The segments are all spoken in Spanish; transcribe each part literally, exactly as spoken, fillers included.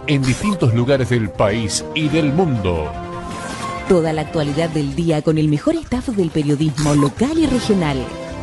en distintos lugares del país y del mundo. Toda la actualidad del día con el mejor staff del periodismo local y regional.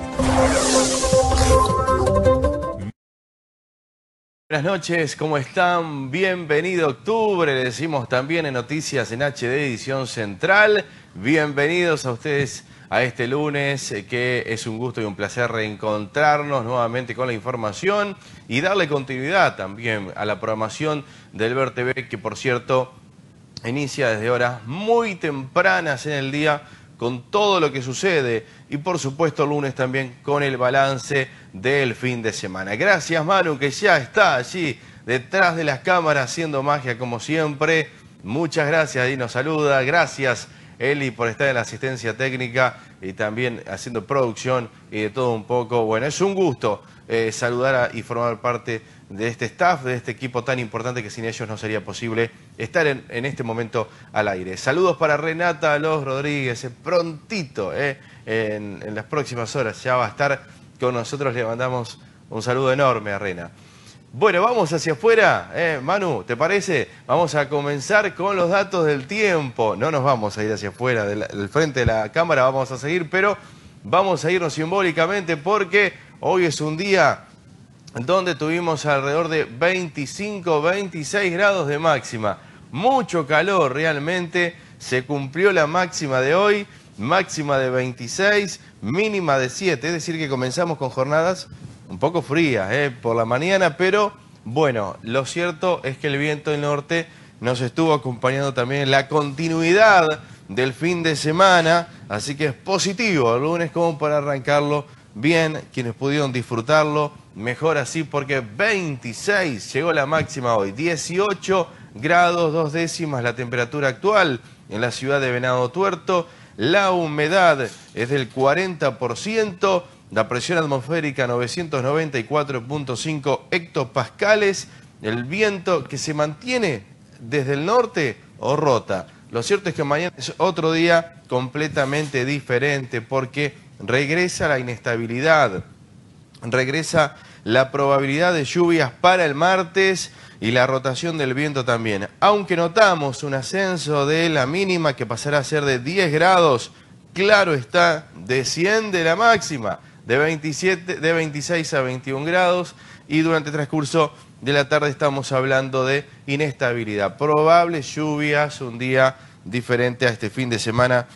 Buenas noches, ¿cómo están? Bienvenido octubre, le decimos también en Noticias en H D Edición Central. Bienvenidos a ustedes a este lunes, eh, que es un gusto y un placer reencontrarnos nuevamente con la información y darle continuidad también a la programación del Ver T V, que por cierto inicia desde horas muy tempranas en el día con todo lo que sucede y por supuesto el lunes también con el balance del fin de semana. Gracias Manu, que ya está allí detrás de las cámaras haciendo magia como siempre. Muchas gracias, ahí nos saluda. Gracias Eli por estar en la asistencia técnica y también haciendo producción y de todo un poco. Bueno, es un gusto eh, saludar a, y formar parte de este staff, de este equipo tan importante que sin ellos no sería posible estar en, en este momento al aire. Saludos para Renata Los Rodríguez, eh, prontito, eh, en, en las próximas horas ya va a estar con nosotros. Le mandamos un saludo enorme a Rena. Bueno, vamos hacia afuera, eh, Manu, ¿te parece? Vamos a comenzar con los datos del tiempo. No nos vamos a ir hacia afuera del, del frente de la cámara, vamos a seguir, pero vamos a irnos simbólicamente porque hoy es un día donde tuvimos alrededor de veinticinco, veintiséis grados de máxima. Mucho calor realmente, se cumplió la máxima de hoy, máxima de veintiséis, mínima de siete, es decir que comenzamos con jornadas un poco frías eh, por la mañana, pero bueno, lo cierto es que el viento del norte nos estuvo acompañando también en la continuidad del fin de semana, así que es positivo el lunes como para arrancarlo bien, quienes pudieron disfrutarlo, mejor así porque veintiséis llegó la máxima hoy, dieciocho grados dos décimas la temperatura actual en la ciudad de Venado Tuerto, la humedad es del cuarenta por ciento, la presión atmosférica novecientos noventa y cuatro punto cinco hectopascales, el viento que se mantiene desde el norte o rota. Lo cierto es que mañana es otro día completamente diferente porque regresa la inestabilidad, regresa la probabilidad de lluvias para el martes y la rotación del viento también. Aunque notamos un ascenso de la mínima que pasará a ser de diez grados, claro está, desciende la máxima de, veintisiete, de veintiséis a veintiún grados y durante el transcurso de la tarde estamos hablando de inestabilidad. Probables lluvias, un día diferente a este fin de semana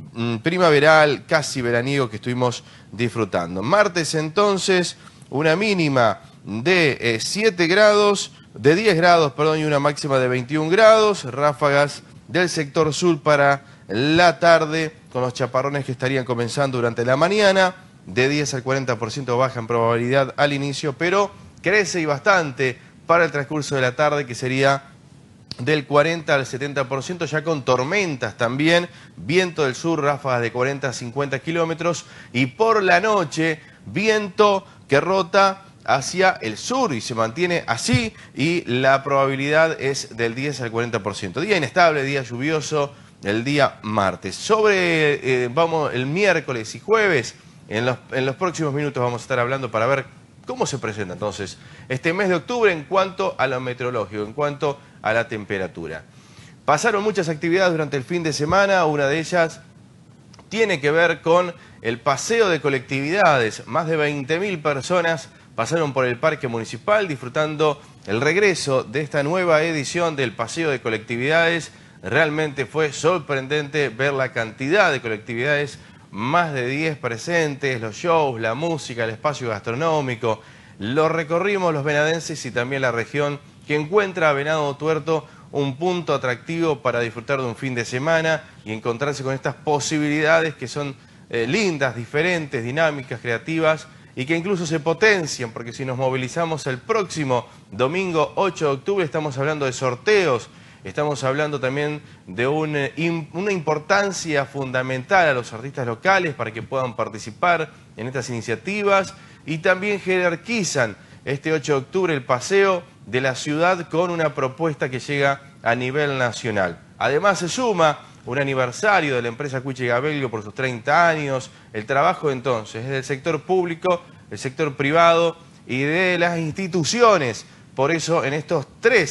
primaveral, casi veraniego que estuvimos disfrutando. Martes entonces, una mínima de eh, siete grados, de diez grados, perdón, y una máxima de veintiún grados, ráfagas del sector sur para la tarde, con los chaparrones que estarían comenzando durante la mañana, de diez al cuarenta por ciento baja en probabilidad al inicio, pero crece y bastante para el transcurso de la tarde, que sería del cuarenta al setenta por ciento, ya con tormentas también, viento del sur, ráfagas de cuarenta a cincuenta kilómetros, y por la noche, viento que rota hacia el sur y se mantiene así, y la probabilidad es del diez al cuarenta por ciento. Día inestable, día lluvioso, el día martes. Sobre, eh, vamos, el miércoles y jueves, en los, en los próximos minutos vamos a estar hablando para ver cómo se presenta entonces este mes de octubre en cuanto a lo meteorológico, en cuanto a la temperatura. Pasaron muchas actividades durante el fin de semana, una de ellas tiene que ver con el paseo de colectividades. Más de veinte mil personas pasaron por el Parque Municipal disfrutando el regreso de esta nueva edición del paseo de colectividades. Realmente fue sorprendente ver la cantidad de colectividades, más de diez presentes, los shows, la música, el espacio gastronómico. Lo recorrimos los venadenses y también la región, que encuentra a Venado Tuerto un punto atractivo para disfrutar de un fin de semana y encontrarse con estas posibilidades que son eh, lindas, diferentes, dinámicas, creativas y que incluso se potencian, porque si nos movilizamos el próximo domingo ocho de octubre estamos hablando de sorteos, estamos hablando también de un, una importancia fundamental a los artistas locales para que puedan participar en estas iniciativas y también jerarquizan este ocho de octubre el paseo de la ciudad con una propuesta que llega a nivel nacional. Además se suma un aniversario de la empresa Cuchi Gabelio por sus treinta años, el trabajo entonces es del sector público, el sector privado y de las instituciones. Por eso en estos tres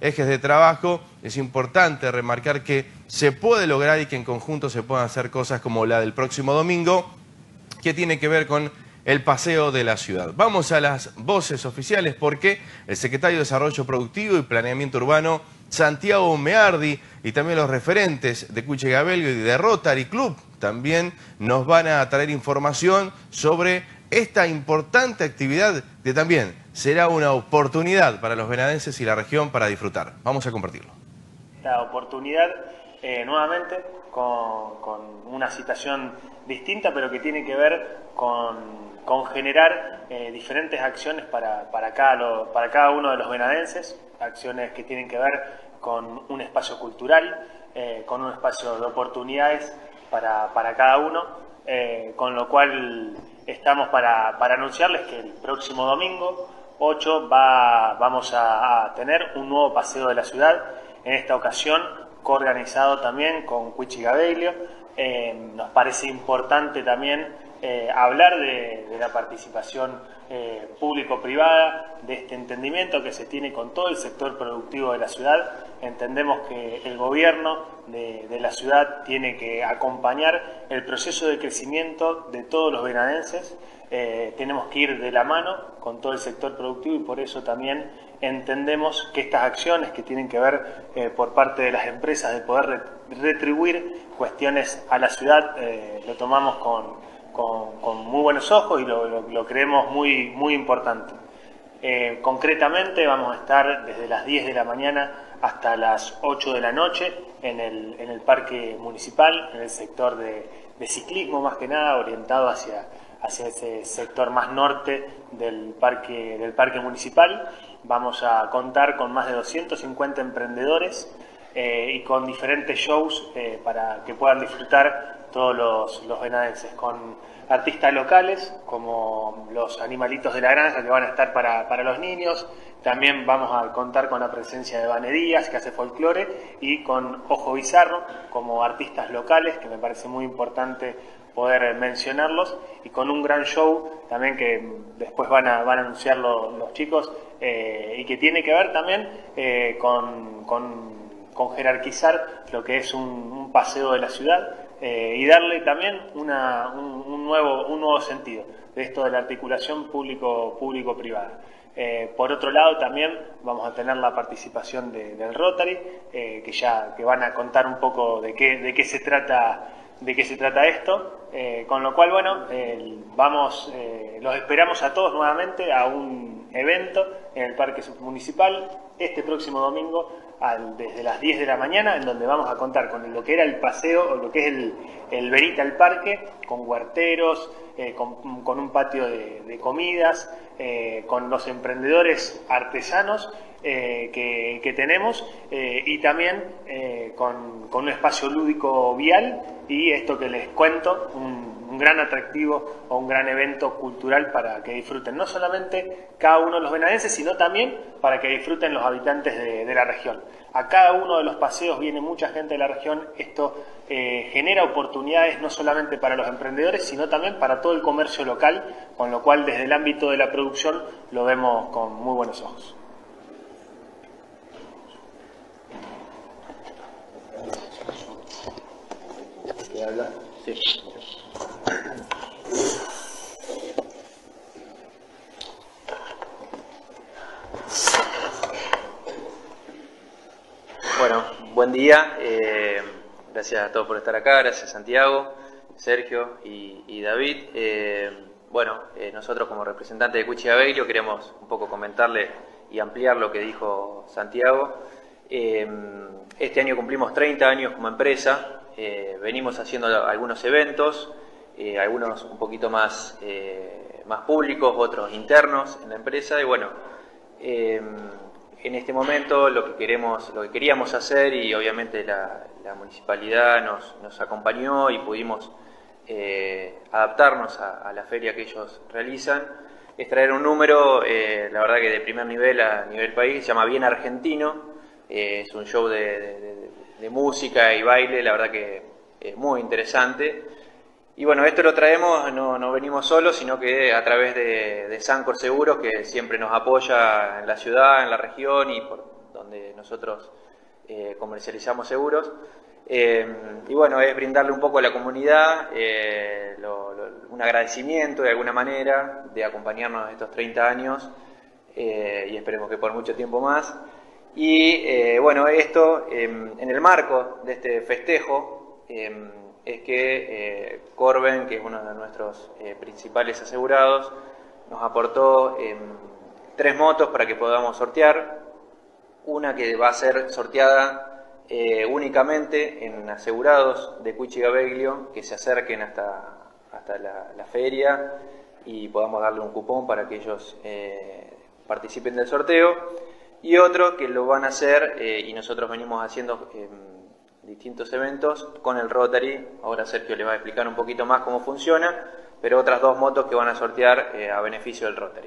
ejes de trabajo. Es importante remarcar que se puede lograr y que en conjunto se puedan hacer cosas como la del próximo domingo, que tiene que ver con el paseo de la ciudad. Vamos a las voces oficiales porque el secretario de Desarrollo Productivo y Planeamiento Urbano, Santiago Meardi, y también los referentes de Cuchigabello y de Rotary Club también nos van a traer información sobre esta importante actividad que también será una oportunidad para los venadenses y la región para disfrutar. Vamos a compartirlo. La oportunidad eh, nuevamente con, con una situación distinta, pero que tiene que ver con, con generar eh, diferentes acciones para, para, cada lo, para cada uno de los venadenses, acciones que tienen que ver con un espacio cultural, eh, con un espacio de oportunidades para, para cada uno, eh, con lo cual estamos para, para anunciarles que el próximo domingo ocho va, vamos a, a tener un nuevo paseo de la ciudad, en esta ocasión coorganizado también con Cuchigabello. Eh, nos parece importante también eh, hablar de, de la participación eh, público-privada, de este entendimiento que se tiene con todo el sector productivo de la ciudad. Entendemos que el gobierno de, de la ciudad tiene que acompañar el proceso de crecimiento de todos los venadenses. Eh, tenemos que ir de la mano con todo el sector productivo y por eso también entendemos que estas acciones que tienen que ver eh, por parte de las empresas de poder retribuir cuestiones a la ciudad, eh, lo tomamos con, con, con muy buenos ojos y lo, lo, lo creemos muy, muy importante. Eh, concretamente vamos a estar desde las diez de la mañana hasta las ocho de la noche en el, en el parque municipal, en el sector de, de ciclismo más que nada, orientado hacia, hacia ese sector más norte del parque, del parque municipal. Vamos a contar con más de doscientos cincuenta emprendedores eh, y con diferentes shows eh, para que puedan disfrutar todos los, los venadenses, con artistas locales como los Animalitos de la Granja que van a estar para, para los niños. También vamos a contar con la presencia de Vane Díaz, que hace folclore, y con Ojo Bizarro como artistas locales, que me parece muy importante poder mencionarlos, y con un gran show también que después van a, van a anunciar lo, los chicos, eh, y que tiene que ver también eh, con, con, con jerarquizar lo que es un, un paseo de la ciudad, eh, y darle también una, un, un, nuevo, un nuevo sentido de esto de la articulación público, público-privada. Eh, por otro lado también vamos a tener la participación de, del Rotary, eh, que ya que van a contar un poco de qué, de qué se trata de qué se trata esto, eh, con lo cual, bueno, eh, vamos, eh, los esperamos a todos nuevamente a un evento en el Parque Municipal este próximo domingo al, desde las diez de la mañana, en donde vamos a contar con lo que era el paseo, o lo que es el, el venita al parque, con huerteros, eh, con, con un patio de, de comidas, eh, con los emprendedores artesanos Eh, que, que tenemos, eh, y también eh, con, con un espacio lúdico vial, y esto que les cuento, un, un gran atractivo o un gran evento cultural para que disfruten no solamente cada uno de los venadenses, sino también para que disfruten los habitantes de, de la región. A cada uno de los paseos viene mucha gente de la región. Esto eh, genera oportunidades no solamente para los emprendedores, sino también para todo el comercio local, con lo cual desde el ámbito de la producción lo vemos con muy buenos ojos. Sí. Bueno, buen día. Eh, gracias a todos por estar acá. Gracias Santiago, Sergio y, y David. Eh, bueno, eh, nosotros como representantes de Cuchigabello queremos un poco comentarle y ampliar lo que dijo Santiago. Eh, este año cumplimos treinta años como empresa. Eh, venimos haciendo algunos eventos, eh, algunos un poquito más, eh, más públicos, otros internos en la empresa, y bueno, eh, en este momento lo que queremos, lo que queríamos hacer, y obviamente la, la municipalidad nos, nos acompañó y pudimos eh, adaptarnos a, a la feria que ellos realizan, es traer un número, eh, la verdad que de primer nivel a nivel país, se llama Bien Argentino. Eh, es un show de, de, de, de música y baile, la verdad que es muy interesante. Y bueno, esto lo traemos, no, no venimos solos, sino que a través de, de Sancor Seguros, que siempre nos apoya en la ciudad, en la región, y por, donde nosotros eh, comercializamos seguros. Eh, y bueno, es brindarle un poco a la comunidad eh, lo, lo, un agradecimiento de alguna manera de acompañarnos estos treinta años eh, y esperemos que por mucho tiempo más. Y eh, bueno, esto eh, en el marco de este festejo eh, es que eh, Corben, que es uno de nuestros eh, principales asegurados, nos aportó eh, tres motos para que podamos sortear. Una que va a ser sorteada Eh, únicamente en asegurados de Cuchi Gabeglio que se acerquen hasta, hasta la, la feria y podamos darle un cupón para que ellos eh, participen del sorteo, y otro que lo van a hacer eh, y nosotros venimos haciendo eh, distintos eventos con el Rotary. Ahora Sergio le va a explicar un poquito más cómo funciona, pero otras dos motos que van a sortear eh, a beneficio del Rotary.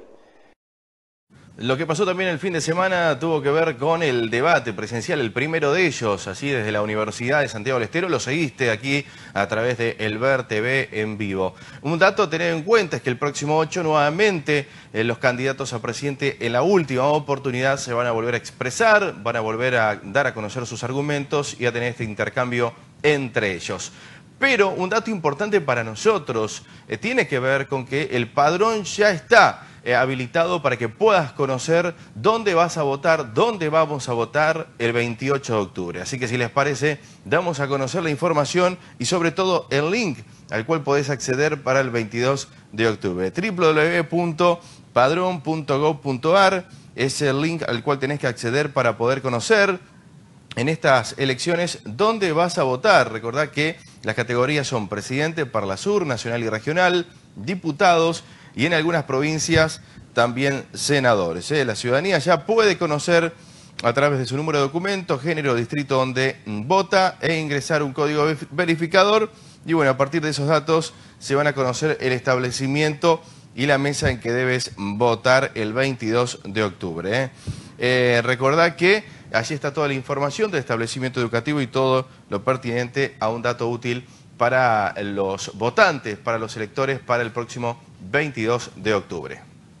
Lo que pasó también el fin de semana tuvo que ver con el debate presencial, el primero de ellos, así desde la Universidad de Santiago del Estero. Lo seguiste aquí a través de El Ver T V en vivo. Un dato a tener en cuenta es que el próximo ocho nuevamente eh, los candidatos a presidente en la última oportunidad se van a volver a expresar, van a volver a dar a conocer sus argumentos y a tener este intercambio entre ellos. Pero un dato importante para nosotros eh, tiene que ver con que el padrón ya está Eh, habilitado para que puedas conocer dónde vas a votar, dónde vamos a votar el veintiocho de octubre. Así que si les parece, damos a conocer la información y sobre todo el link al cual podés acceder para el veintidós de octubre. w w w punto padrón punto gov punto ar es el link al cual tenés que acceder para poder conocer en estas elecciones dónde vas a votar. Recordá que las categorías son presidente, Parlasur, nacional y regional, diputados, y en algunas provincias también senadores. ¿eh? La ciudadanía ya puede conocer a través de su número de documento, género, distrito donde vota e ingresar un código verificador. Y bueno, a partir de esos datos se van a conocer el establecimiento y la mesa en que debes votar el veintidós de octubre. ¿eh? Eh, recordá que allí está toda la información del establecimiento educativo y todo lo pertinente a un dato útil para los votantes, para los electores, para el próximo veintidós de octubre.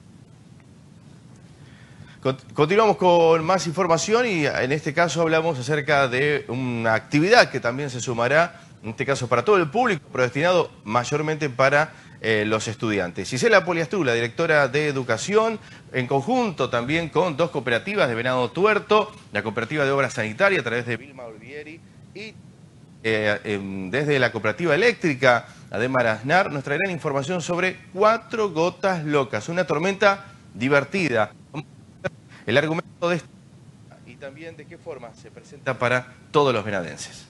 Continuamos con más información y en este caso hablamos acerca de una actividad que también se sumará, en este caso para todo el público, pero destinado mayormente para eh, los estudiantes. Gisela Poliastru, la directora de Educación, en conjunto también con dos cooperativas de Venado Tuerto, la cooperativa de Obra Sanitaria a través de Vilma Olvieri y Eh, eh, desde la cooperativa eléctrica Ademar Aznar, nos traerán información sobre Cuatro Gotas Locas, una tormenta divertida. El argumento de esta y también de qué forma se presenta para todos los venadenses.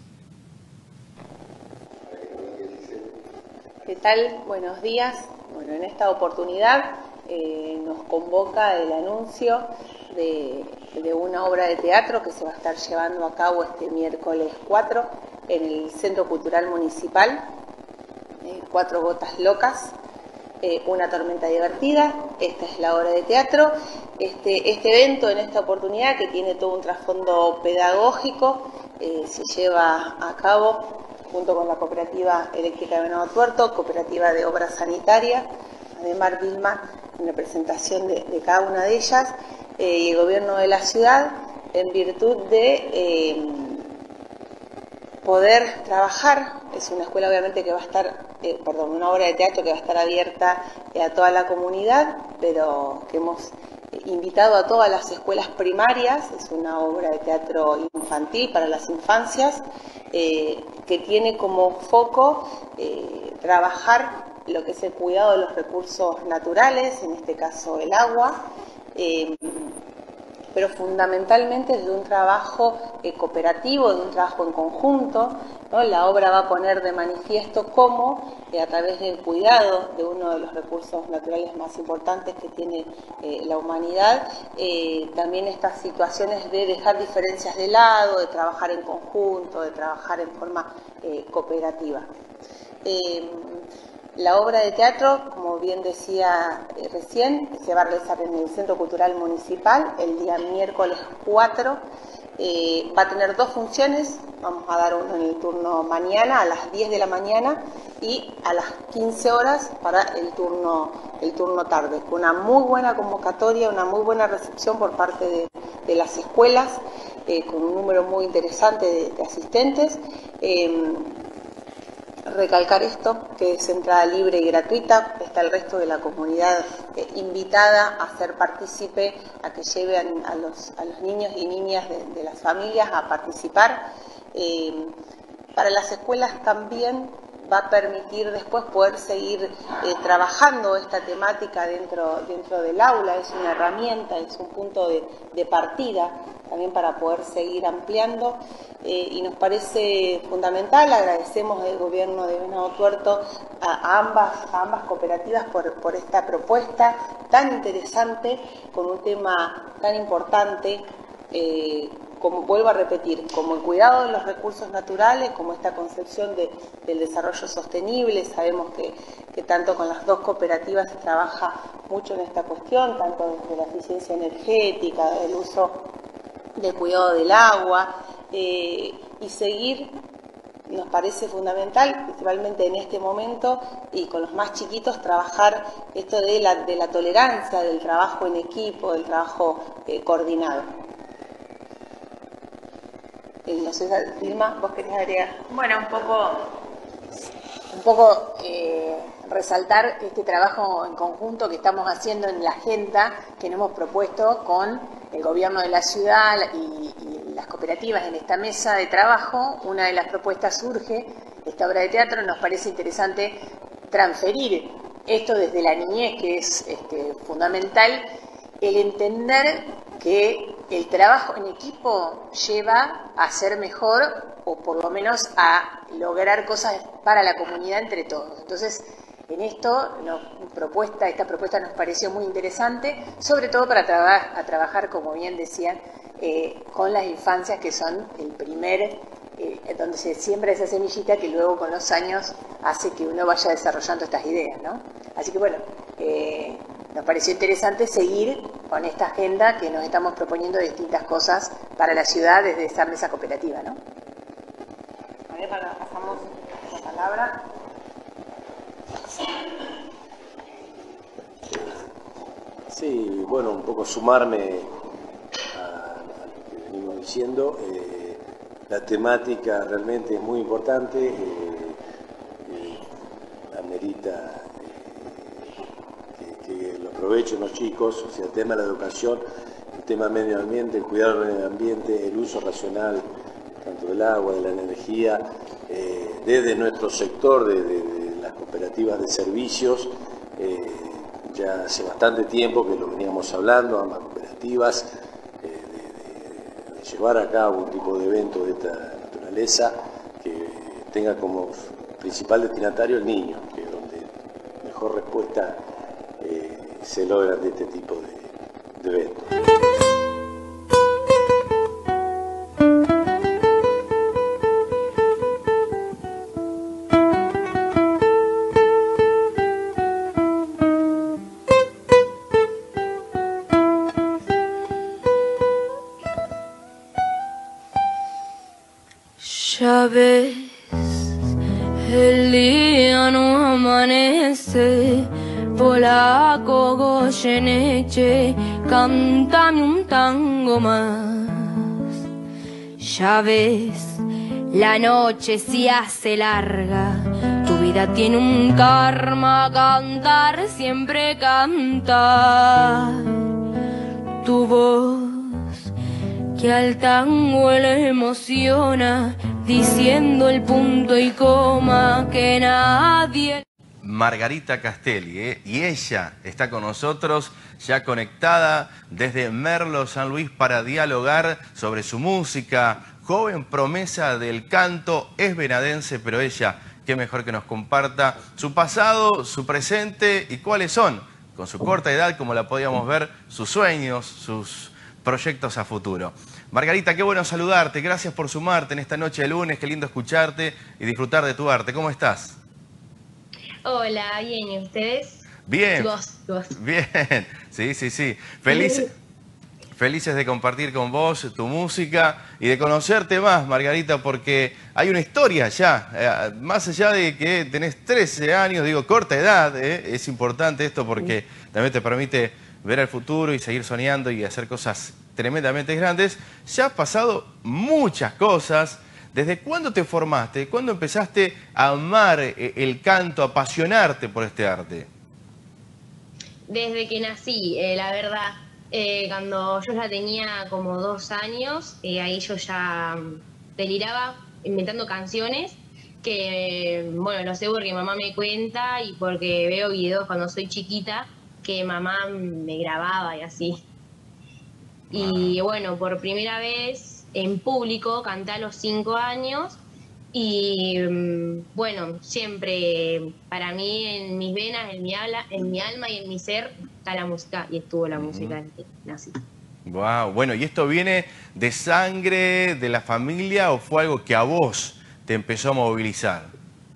¿Qué tal? Buenos días. Bueno, en esta oportunidad eh, nos convoca el anuncio de, de una obra de teatro que se va a estar llevando a cabo este miércoles cuatro en el Centro Cultural Municipal, eh, Cuatro Gotas Locas, eh, una tormenta divertida. Esta es la obra de teatro. Este, este evento en esta oportunidad, que tiene todo un trasfondo pedagógico, eh, se lleva a cabo junto con la Cooperativa Eléctrica de Venado Tuerto, Cooperativa de Obra Sanitaria, Ademar Vilma, en representación de, de cada una de ellas, eh, y el gobierno de la ciudad, en virtud de eh, poder trabajar. Es una escuela obviamente que va a estar, eh, perdón, una obra de teatro que va a estar abierta eh, a toda la comunidad, pero que hemos invitado a todas las escuelas primarias. Es una obra de teatro infantil para las infancias, eh, que tiene como foco eh, trabajar lo que es el cuidado de los recursos naturales, en este caso el agua, eh, pero fundamentalmente desde un trabajo eh, cooperativo, de un trabajo en conjunto, ¿no? La obra va a poner de manifiesto cómo, eh, a través del cuidado de uno de los recursos naturales más importantes que tiene eh, la humanidad, eh, también estas situaciones de dejar diferencias de lado, de trabajar en conjunto, de trabajar en forma eh, cooperativa. Eh, La obra de teatro, como bien decía eh, recién, se va a realizar en el Centro Cultural Municipal el día miércoles cuatro. Eh, va a tener dos funciones. Vamos a dar uno en el turno mañana a las diez de la mañana y a las quince horas para el turno, el turno tarde. Con una muy buena convocatoria, una muy buena recepción por parte de, de las escuelas, eh, con un número muy interesante de, de asistentes. Eh, recalcar esto, que es entrada libre y gratuita, está el resto de la comunidad eh, invitada a ser partícipe, a que lleven a los, a los niños y niñas de, de las familias a participar. Eh, para las escuelas también va a permitir después poder seguir eh, trabajando esta temática dentro, dentro del aula, es una herramienta, es un punto de, de partida también para poder seguir ampliando, eh, y nos parece fundamental. Agradecemos al gobierno de Venado Tuerto a, a, ambas, a ambas cooperativas por, por esta propuesta tan interesante, con un tema tan importante, eh, como vuelvo a repetir, como el cuidado de los recursos naturales, como esta concepción de, del desarrollo sostenible. Sabemos que, que tanto con las dos cooperativas se trabaja mucho en esta cuestión, tanto desde la eficiencia energética, el uso del cuidado del agua, eh, y seguir nos parece fundamental, principalmente en este momento, y con los más chiquitos, trabajar esto de la, de la tolerancia, del trabajo en equipo, del trabajo eh, coordinado. Eh, no sé, Vilma, ¿vos querés agregar? Bueno, un poco, un poco eh, resaltar este trabajo en conjunto que estamos haciendo en la agenda que nos hemos propuesto con el gobierno de la ciudad y, y las cooperativas en esta mesa de trabajo. Una de las propuestas surge, esta obra de teatro. Nos parece interesante transferir esto desde la niñez, que es este, fundamental, el entender que el trabajo en equipo lleva a ser mejor, o por lo menos a lograr cosas para la comunidad entre todos. Entonces, en esto, nos, propuesta, esta propuesta nos pareció muy interesante, sobre todo para traba, a trabajar, como bien decían, eh, con las infancias, que son el primer, eh, donde se siembra esa semillita que luego con los años hace que uno vaya desarrollando estas ideas, ¿no? Así que bueno, eh, nos pareció interesante seguir con esta agenda que nos estamos proponiendo de distintas cosas para la ciudad desde esa mesa cooperativa, ¿no? A ver, pasamos la palabra. Sí, bueno, un poco sumarme a, a lo que venimos diciendo. Eh, la temática realmente es muy importante, eh, eh, amerita eh, que, que lo aprovechen los chicos, o sea, el tema de la educación, el tema del medio ambiente, el cuidado del medio ambiente, el uso racional tanto del agua, de la energía, eh, desde nuestro sector de, de, de las cooperativas de servicios. Eh, ya hace bastante tiempo que lo veníamos hablando, ambas cooperativas, eh, de, de, de llevar a cabo un tipo de evento de esta naturaleza que tenga como principal destinatario el niño, que es donde mejor respuesta eh, se logra de este tipo de, de eventos. Ya ves, el día no amanece, polaco Goyeneche, cántame un tango más. Ya ves, la noche se hace larga, tu vida tiene un karma, cantar, siempre cantar. Tu voz, que al tango le emociona, diciendo el punto y coma que nadie... Margarita Castelli, ¿eh? Y ella está con nosotros, ya conectada desde Merlo, San Luis, para dialogar sobre su música. Joven promesa del canto, es venadense, pero ella, qué mejor que nos comparta su pasado, su presente y cuáles son, con su corta edad, como la podíamos ver, sus sueños, sus proyectos a futuro. Margarita, qué bueno saludarte, gracias por sumarte en esta noche de lunes, qué lindo escucharte y disfrutar de tu arte. ¿Cómo estás? Hola, bien, ¿y ustedes? Bien. Tu voz, tu voz. Bien, sí, sí, sí. Feliz, felices de compartir con vos tu música y de conocerte más, Margarita, porque hay una historia ya, eh, más allá de que tenés trece años, digo, corta edad, eh, es importante esto porque también te permite ver el futuro y seguir soñando y hacer cosas tremendamente grandes. Ya has pasado muchas cosas. ¿Desde cuándo te formaste? ¿Cuándo empezaste a amar el canto, a apasionarte por este arte? Desde que nací, eh, la verdad. Eh, cuando yo ya tenía como dos años, eh, ahí yo ya deliraba inventando canciones que, bueno, lo sé porque mamá me cuenta y porque veo videos cuando soy chiquita que mamá me grababa y así. Y bueno, por primera vez en público canté a los cinco años y bueno, siempre para mí en mis venas, en mi, habla, en mi alma y en mi ser está la música y estuvo la uh-huh. música en que nací. Wow, bueno, ¿y esto viene de sangre, de la familia o fue algo que a vos te empezó a movilizar?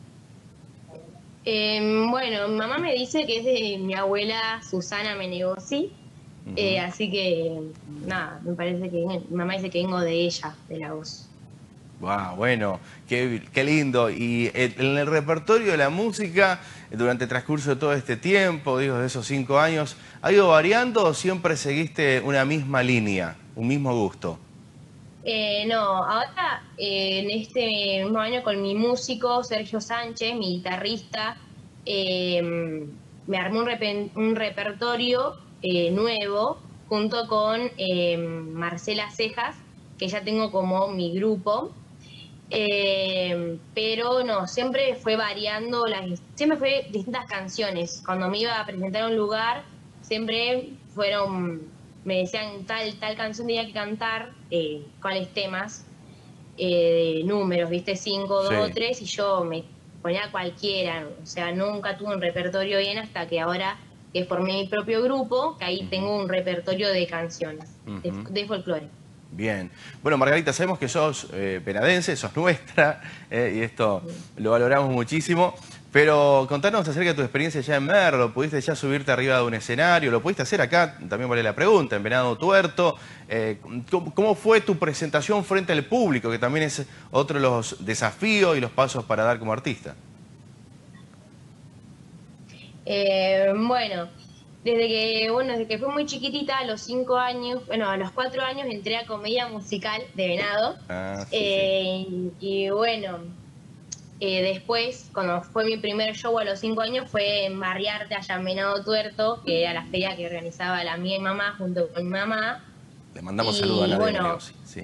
Eh, bueno, mi mamá me dice que es de mi abuela Susana Menegosi, uh-huh. eh, así que nada, me parece que mi mamá dice que vengo de ella, de la voz. Wow, bueno, qué, qué lindo. Y en el repertorio de la música, durante el transcurso de todo este tiempo, digo, de esos cinco años, ¿ha ido variando o siempre seguiste una misma línea, un mismo gusto? Eh, no, ahora eh, en este mismo año con mi músico Sergio Sánchez, mi guitarrista, eh, me armé un, rep un repertorio eh, nuevo junto con eh, Marcela Cejas, que ya tengo como mi grupo. Eh, pero no, siempre fue variando, las, siempre fue distintas canciones. Cuando me iba a presentar a un lugar, siempre fueron, me decían tal, tal canción tenía que cantar, eh, cuáles temas, eh, números, viste, cinco, dos, sí. tres, y yo me ponía cualquiera, o sea, nunca tuve un repertorio bien hasta que ahora que formé mi propio grupo, que ahí uh-huh. tengo un repertorio de canciones, uh-huh. de, de folclore. Bien. Bueno, Margarita, sabemos que sos eh, penadense, sos nuestra, eh, y esto lo valoramos muchísimo, pero contanos acerca de tu experiencia ya en Merlo. ¿Pudiste ya subirte arriba de un escenario? ¿Lo pudiste hacer acá? También vale la pregunta, en Venado Tuerto. Eh, ¿cómo, ¿Cómo fue tu presentación frente al público, que también es otro de los desafíos y los pasos para dar como artista? Eh, bueno... Desde que, bueno, desde que fui muy chiquitita, a los cinco años, bueno, a los cuatro años entré a comedia musical de Venado. Ah, sí, eh, sí. Y, y bueno, eh, después, cuando fue mi primer show a los cinco años, fue en Barriarte, allá en Venado Tuerto, que era la feria que organizaba la mía y mamá junto con mi mamá. Le mandamos saludos a la bueno, de sí.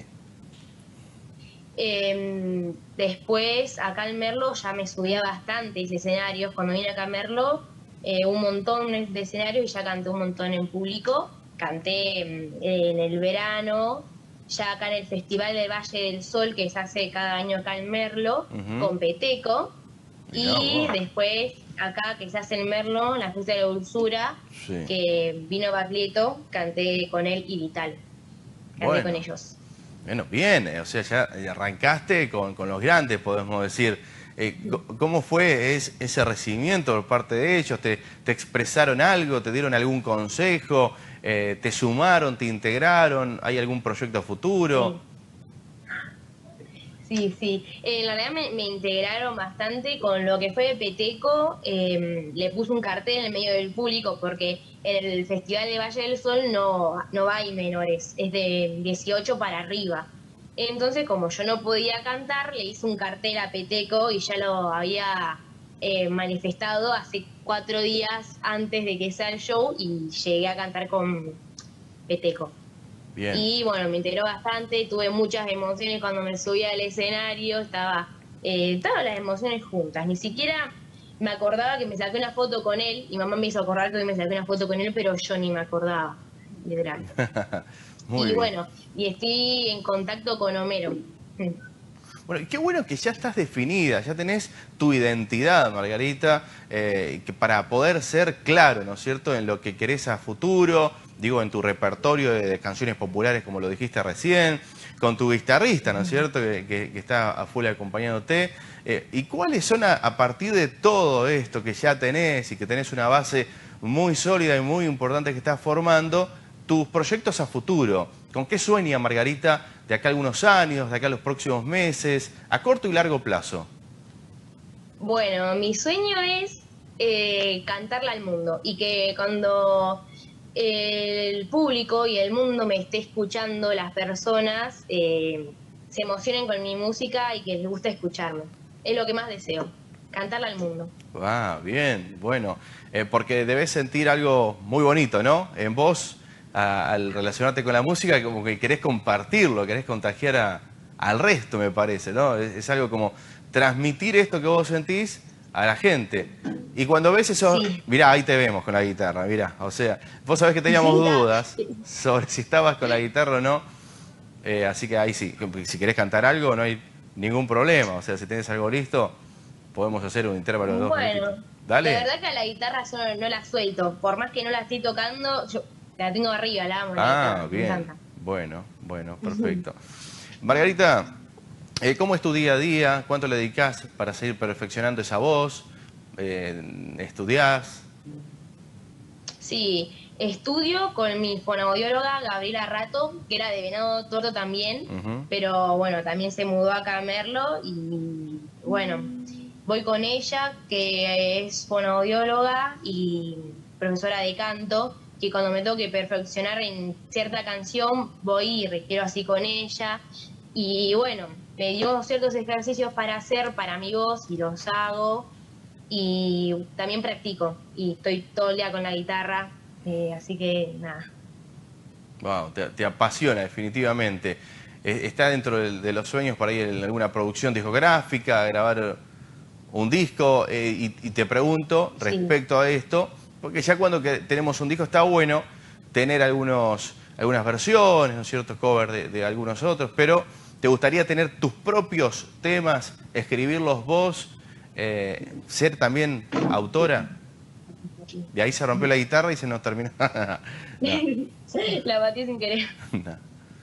Eh, después, acá en Merlo, ya me subía bastantes escenarios. Cuando vine acá a Merlo, Eh, un montón de escenarios y ya canté un montón en público. Canté eh, en el verano, ya acá en el Festival del Valle del Sol, que se hace cada año acá en Merlo, uh-huh. con Peteco. Mirá, y wow. después acá que se hace en Merlo, la fiesta de la dulzura, sí. que vino Baglietto, canté con él y Vital. Canté bueno. con ellos. Bueno, bien, o sea, ya arrancaste con, con los grandes, podemos decir. Eh, ¿Cómo fue es, ese recibimiento por parte de ellos? ¿Te, te expresaron algo? ¿Te dieron algún consejo? Eh, ¿Te sumaron? ¿Te integraron? ¿Hay algún proyecto futuro? Sí, sí. sí. Eh, la verdad me, me integraron bastante con lo que fue Peteco. Eh, le puse un cartel en el medio del público porque en el Festival de Valle del Sol no, no hay menores, es de dieciocho para arriba. Entonces, como yo no podía cantar, le hice un cartel a Peteco y ya lo había eh, manifestado hace cuatro días antes de que sea el show y llegué a cantar con Peteco. Bien. Y bueno, me integró bastante, tuve muchas emociones cuando me subí al escenario, estaba eh, todas las emociones juntas. Ni siquiera me acordaba que me saqué una foto con él y mamá me hizo acordar que me saqué una foto con él, pero yo ni me acordaba, literal. Muy y bien. Bueno, y estoy en contacto con Homero. Bueno, qué bueno que ya estás definida, ya tenés tu identidad, Margarita, eh, que para poder ser claro, ¿no es cierto?, en lo que querés a futuro, digo, en tu repertorio de, de canciones populares, como lo dijiste recién, con tu guitarrista, ¿no es cierto?, que, que, que está a full acompañándote. Eh, ¿Y cuáles son, a, a partir de todo esto que ya tenés y que tenés una base muy sólida y muy importante que estás formando, tus proyectos a futuro? ¿Con qué sueña Margarita de acá a algunos años, de acá a los próximos meses, a corto y largo plazo? Bueno, mi sueño es eh, cantarla al mundo y que cuando el público y el mundo me esté escuchando, las personas eh, se emocionen con mi música y que les guste escucharme. Es lo que más deseo, cantarla al mundo. Ah, bien, bueno, eh, porque debes sentir algo muy bonito, ¿no? En vos, a, al relacionarte con la música, como que querés compartirlo, querés contagiar a, al resto, me parece, ¿no? Es, es algo como transmitir esto que vos sentís a la gente. Y cuando ves eso, sí. Mirá, ahí te vemos con la guitarra, mirá. O sea, vos sabés que teníamos sí, dudas sobre si estabas con la guitarra o no. Eh, así que ahí sí, si querés cantar algo, no hay ningún problema. O sea, si tenés algo listo, podemos hacer un intervalo de dos Bueno, minutitos. Dale. La verdad que a la guitarra yo no, no la suelto. Por más que no la estoy tocando, yo la tengo arriba, la amo. Ah, la bien. Me encanta. Bueno, bueno, perfecto. Margarita, eh, ¿cómo es tu día a día? ¿Cuánto le dedicás para seguir perfeccionando esa voz? Eh, ¿Estudiás? Sí, estudio con mi fonoaudióloga Gabriela Rato, que era de Venado Tuerto también, uh-huh. pero bueno, también se mudó acá a Merlo y bueno, voy con ella, que es fonoaudióloga y profesora de canto, que cuando me tengo que perfeccionar en cierta canción voy y requiero así con ella y bueno, me dio ciertos ejercicios para hacer para mi voz y los hago. Y también practico y estoy todo el día con la guitarra, eh, así que nada. Wow, te, te apasiona definitivamente. ¿Está dentro de, de los sueños para ir en alguna producción discográfica, grabar un disco? Eh, y, y te pregunto respecto sí. a esto, porque ya cuando que tenemos un disco está bueno tener algunos, algunas versiones, ¿no es cierto?, covers de, de algunos otros, pero ¿te gustaría tener tus propios temas, escribirlos vos? Eh, ser también autora. De ahí se rompió la guitarra y se nos terminó. No. La batí sin querer. No.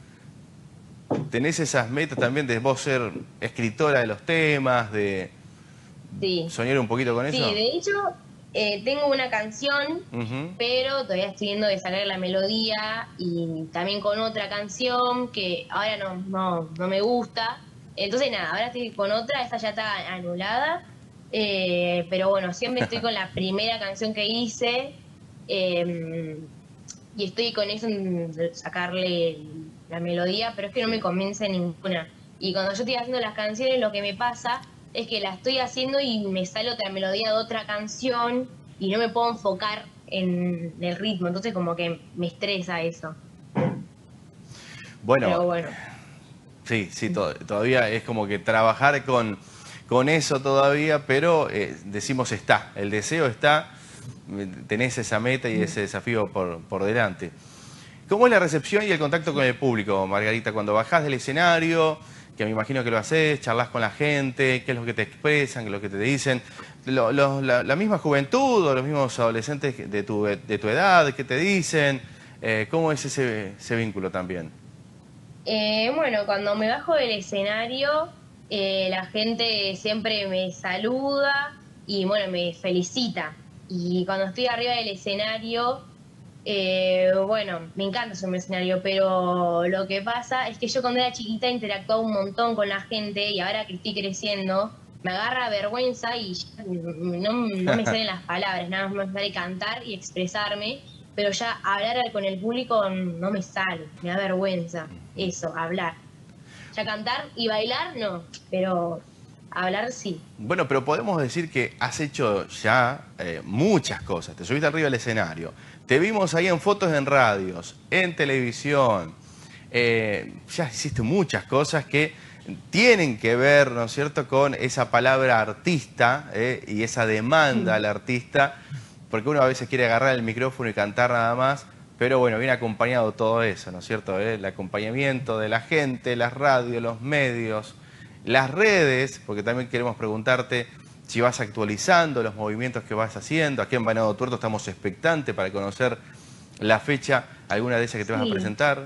¿Tenés esas metas también de vos ser escritora de los temas, de sí. soñar un poquito con eso? Sí, de hecho eh, tengo una canción, uh-huh. pero todavía estoy viendo de sacar la melodía y también con otra canción que ahora no, no, no me gusta. Entonces nada, ahora estoy con otra, esta ya está anulada. Eh, pero bueno, siempre estoy con la primera canción que hice eh, y estoy con eso en sacarle la melodía, pero es que no me convence ninguna. Y cuando yo estoy haciendo las canciones, lo que me pasa es que la estoy haciendo y me sale otra melodía de otra canción y no me puedo enfocar en el ritmo, entonces como que me estresa eso. Bueno, pero bueno. sí, sí, to- todavía es como que trabajar con... con eso todavía, pero eh, decimos está, el deseo está, tenés esa meta y ese desafío por, por delante. ¿Cómo es la recepción y el contacto con el público, Margarita, cuando bajás del escenario, que me imagino que lo haces, charlas con la gente, qué es lo que te expresan, qué es lo que te dicen, lo, lo, la, la misma juventud o los mismos adolescentes de tu, de tu edad, qué te dicen, eh, cómo es ese, ese vínculo también? Eh, bueno, cuando me bajo del escenario... Eh, la gente siempre me saluda y bueno, me felicita. Y cuando estoy arriba del escenario, eh, bueno, me encanta subirme al escenario, pero lo que pasa es que yo cuando era chiquita interactuaba un montón con la gente y ahora que estoy creciendo, me agarra vergüenza y ya no, no me salen las palabras, nada más me sale cantar y expresarme, pero ya hablar con el público no me sale, me da vergüenza eso, hablar. Ya cantar y bailar, no, pero hablar sí. Bueno, pero podemos decir que has hecho ya eh, muchas cosas. Te subiste arriba del escenario, te vimos ahí en fotos en radios, en televisión. Eh, ya hiciste muchas cosas que tienen que ver, ¿no es cierto?, con esa palabra artista eh, y esa demanda al artista, porque uno a veces quiere agarrar el micrófono y cantar nada más. Pero bueno, viene acompañado todo eso, ¿no es cierto? ¿Eh? El acompañamiento de la gente, las radios, los medios, las redes, porque también queremos preguntarte si vas actualizando los movimientos que vas haciendo. Aquí en Venado Tuerto estamos expectantes para conocer la fecha, alguna de ellas que te vas sí. a presentar.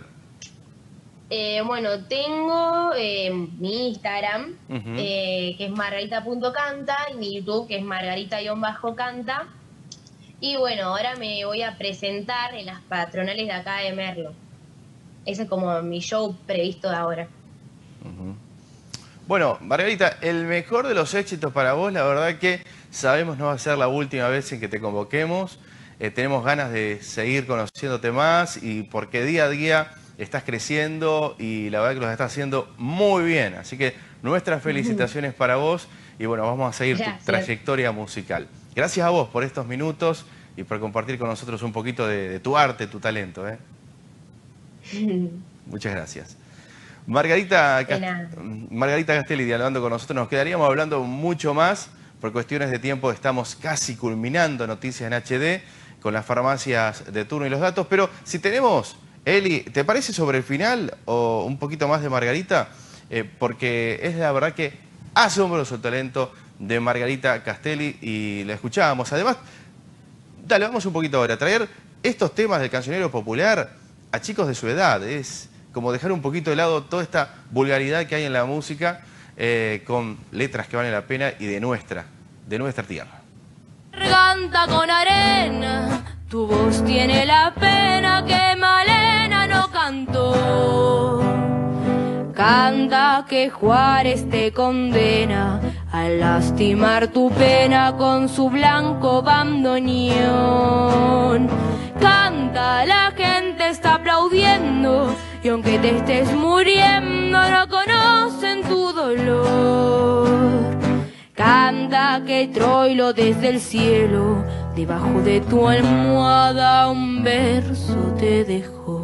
Eh, bueno, tengo eh, mi Instagram, uh-huh. eh, que es margarita punto canta, y mi YouTube, que es margarita-canta. Y bueno, ahora me voy a presentar en las patronales de acá de Merlo. Ese es como mi show previsto de ahora. Uh-huh. Bueno, Margarita, el mejor de los éxitos para vos, la verdad que sabemos no va a ser la última vez en que te convoquemos. eh, tenemos ganas de seguir conociéndote más y porque día a día estás creciendo y la verdad que lo estás haciendo muy bien. Así que nuestras felicitaciones para vos y bueno, vamos a seguir Gracias. tu trayectoria musical. Gracias a vos por estos minutos y por compartir con nosotros un poquito de, de tu arte, tu talento. ¿eh? Muchas gracias. Margarita, Cast Margarita Castelli dialogando con nosotros. Nos quedaríamos hablando mucho más. Por cuestiones de tiempo estamos casi culminando Noticias en H D con las farmacias de turno y los datos. Pero si tenemos, Eli, ¿te parece sobre el final o un poquito más de Margarita? Eh, porque es la verdad que asombroso el talento de Margarita Castelli y la escuchábamos. Además, dale, vamos un poquito ahora a traer estos temas del cancionero popular a chicos de su edad. Es como dejar un poquito de lado toda esta vulgaridad que hay en la música eh, con letras que valen la pena y de nuestra, de nuestra tierra. Garganta con arena, tu voz tiene la pena que Malena no cantó. Canta que Juárez te condena a lastimar tu pena con su blanco bandoneón. Canta, la gente está aplaudiendo y aunque te estés muriendo no conocen tu dolor. Canta que Troilo desde el cielo debajo de tu almohada un verso te dejó.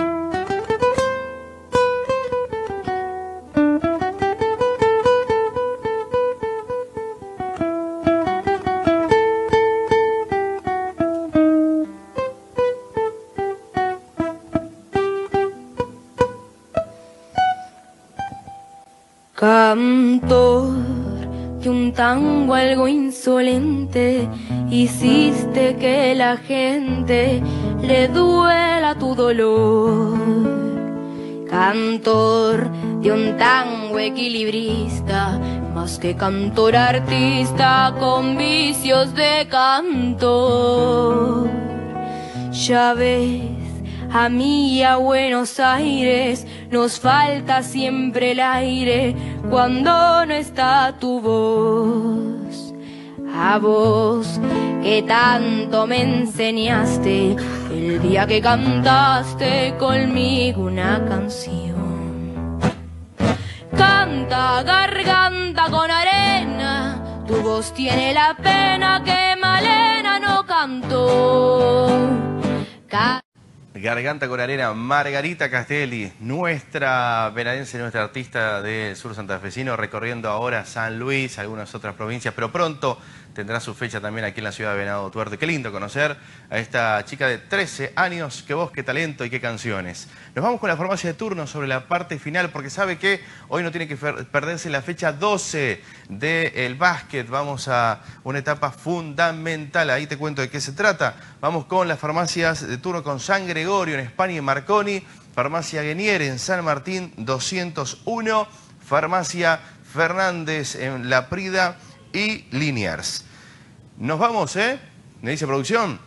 Cantor de un tango algo insolente, hiciste que la gente le duela tu dolor. Cantor de un tango equilibrista, más que cantor artista con vicios de cantor. Ya ves, a mí y a Buenos Aires nos falta siempre el aire cuando no está tu voz. A vos que tanto me enseñaste el día que cantaste conmigo una canción. Canta, garganta con arena, tu voz tiene la pena que Malena no cantó. Ca Garganta con arena, Margarita Castelli, nuestra venadense, nuestra artista del sur santafesino, recorriendo ahora San Luis, algunas otras provincias, pero pronto tendrá su fecha también aquí en la ciudad de Venado Tuerto. Qué lindo conocer a esta chica de trece años, qué voz, qué talento y qué canciones. Nos vamos con la farmacia de turno sobre la parte final, porque sabe que hoy no tiene que perderse la fecha doce del básquet. Vamos a una etapa fundamental, ahí te cuento de qué se trata. Vamos con las farmacias de turno con San Gregorio en España y Marconi, Farmacia Guenier en San Martín doscientos uno, Farmacia Fernández en La Prida y Liniers. Nos vamos, ¿eh? Me dice producción.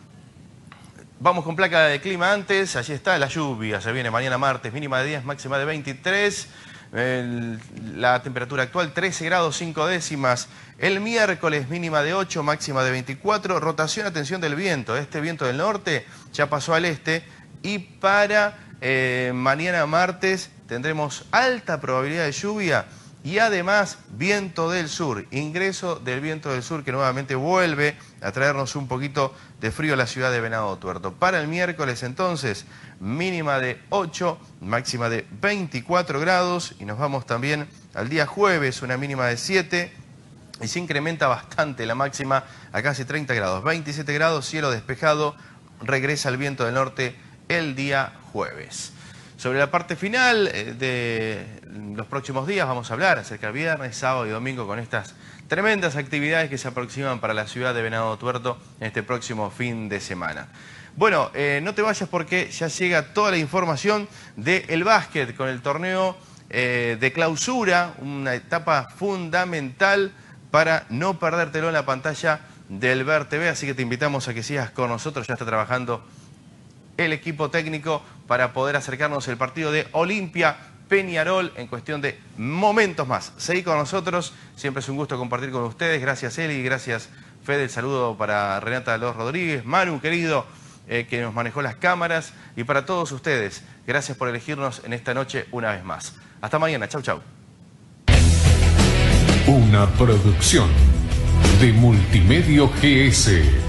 Vamos con placa de clima antes. Allí está la lluvia. Se viene mañana martes, mínima de diez, máxima de veintitrés. El, la temperatura actual trece grados cinco décimas. El miércoles mínima de ocho, máxima de veinticuatro. Rotación, atención del viento. Este viento del norte ya pasó al este. Y para eh, mañana martes tendremos alta probabilidad de lluvia. Y además, viento del sur, ingreso del viento del sur que nuevamente vuelve a traernos un poquito de frío a la ciudad de Venado Tuerto. Para el miércoles entonces, mínima de ocho, máxima de veinticuatro grados. Y nos vamos también al día jueves, una mínima de siete. Y se incrementa bastante la máxima a casi treinta grados. veintisiete grados, cielo despejado, regresa el viento del norte el día jueves. Sobre la parte final de los próximos días vamos a hablar acerca del viernes, sábado y domingo con estas tremendas actividades que se aproximan para la ciudad de Venado Tuerto en este próximo fin de semana. Bueno, eh, no te vayas porque ya llega toda la información del básquet con el torneo eh, de clausura, una etapa fundamental para no perdértelo en la pantalla del Ver T V, así que te invitamos a que sigas con nosotros, ya está trabajando el equipo técnico para poder acercarnos al partido de Olimpia Peñarol en cuestión de momentos más. Seguí con nosotros, siempre es un gusto compartir con ustedes. Gracias Eli, gracias Fede, el saludo para Renata Los Rodríguez, Manu, querido, eh, que nos manejó las cámaras, y para todos ustedes, gracias por elegirnos en esta noche una vez más. Hasta mañana, chau, chau. Una producción de Multimedio G S.